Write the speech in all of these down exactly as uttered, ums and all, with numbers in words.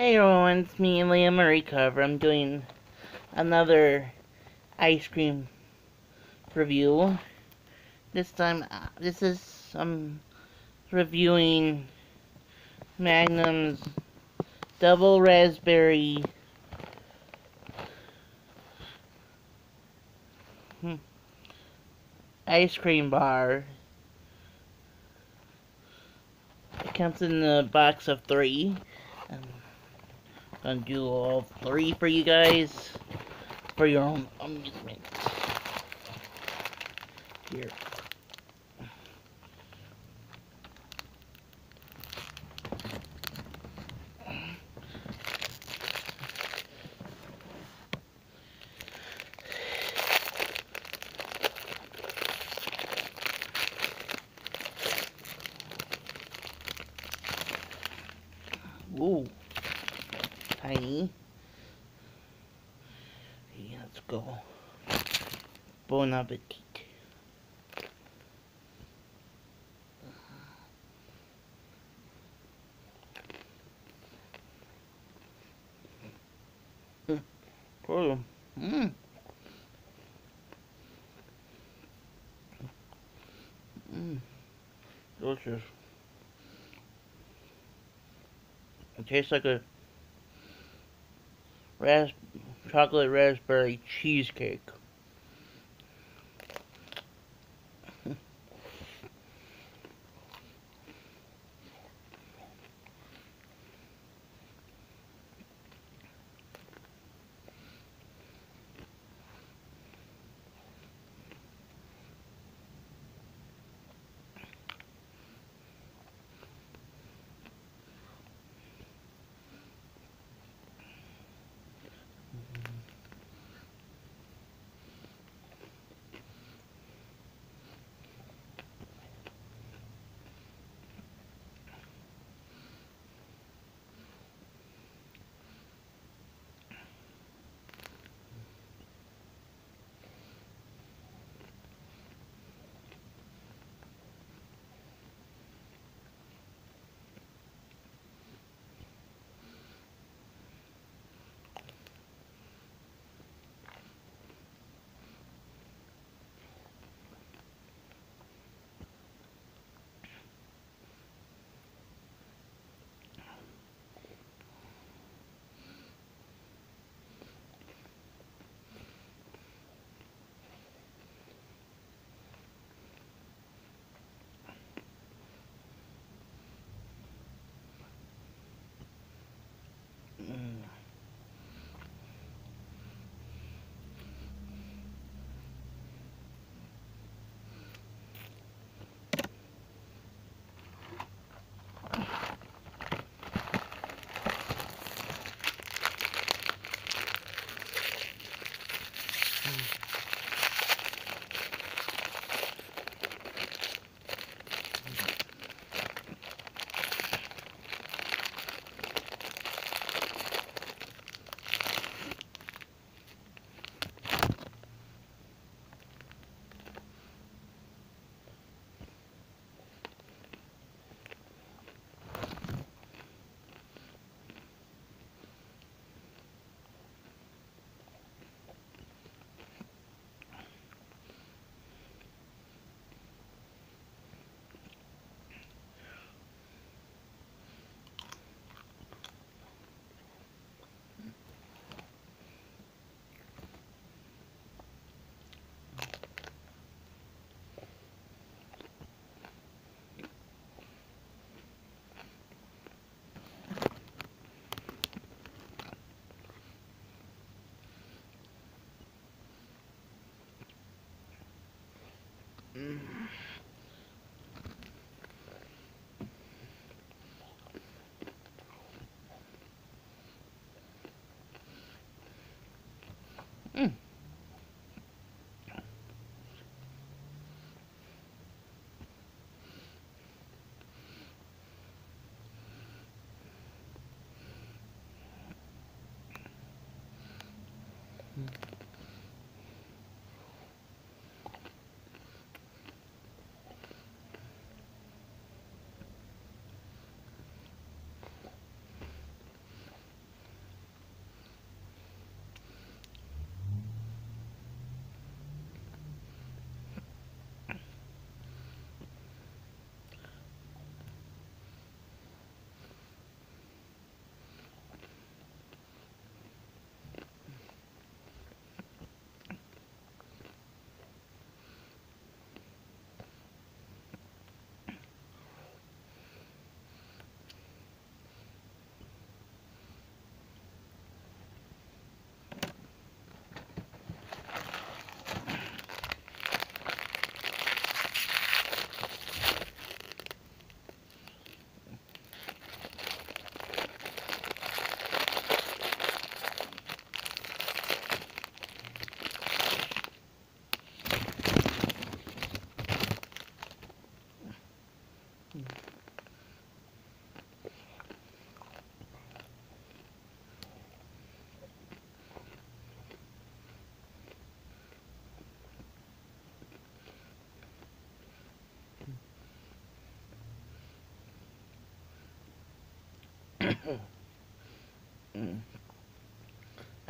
Hey everyone, it's me, Liam Marie Cover. I'm doing another ice cream review. This time, uh, this is, I'm reviewing Magnum's Double Raspberry hmm, Ice Cream Bar. It comes in a box of three. I'm gonna do all three for you guys for your own amusement. Here. Ooh, tiny. Okay, let's go. Bon appetit. Oh, mmm. Mmm. Delicious. It tastes like a ras chocolate raspberry cheesecake.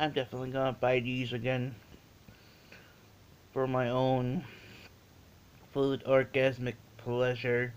I'm definitely gonna buy these again for my own food orgasmic pleasure.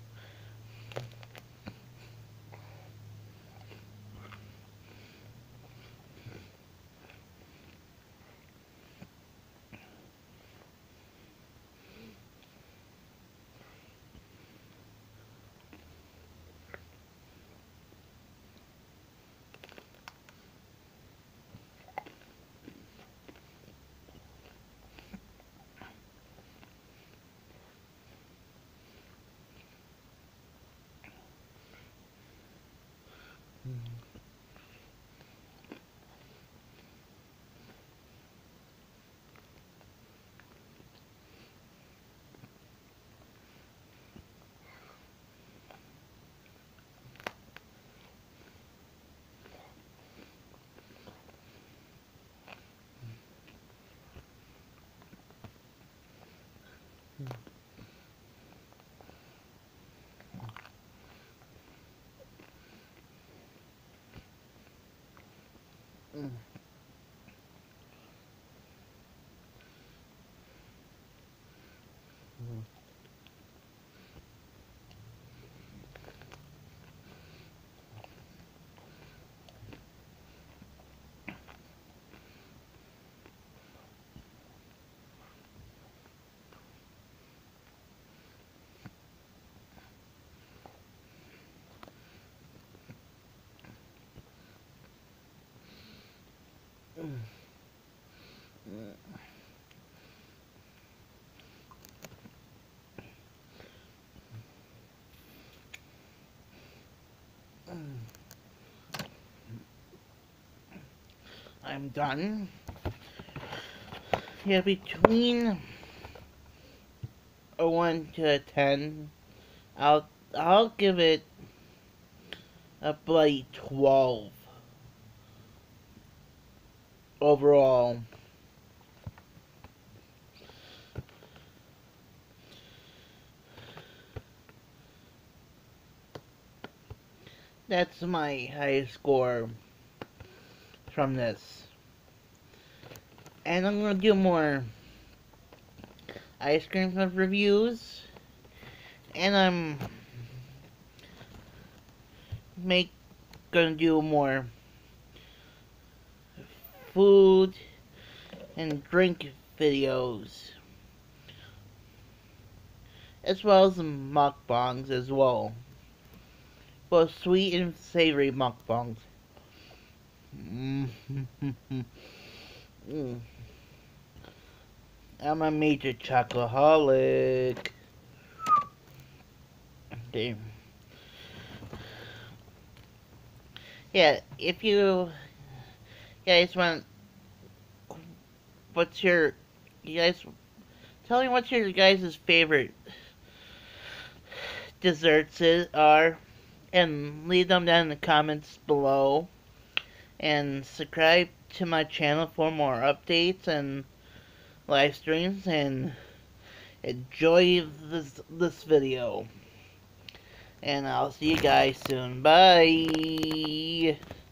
Mm. Mm. Mm. I'm done. Yeah, between a one to a ten, I'll I'll give it a bloody twelve overall. That's my highest score from this. And I'm gonna do more ice cream reviews. And I'm make gonna do more food and drink videos, as well as some mukbangs as well, both sweet and savory mukbangs. Mm. I'm a major chocoholic. Okay. Yeah, if you guys want, what's your, you guys, tell me what your guys' favorite desserts is, are, and leave them down in the comments below. And subscribe to my channel for more updates and live streams, and enjoy this this video. And I'll see you guys soon. Bye.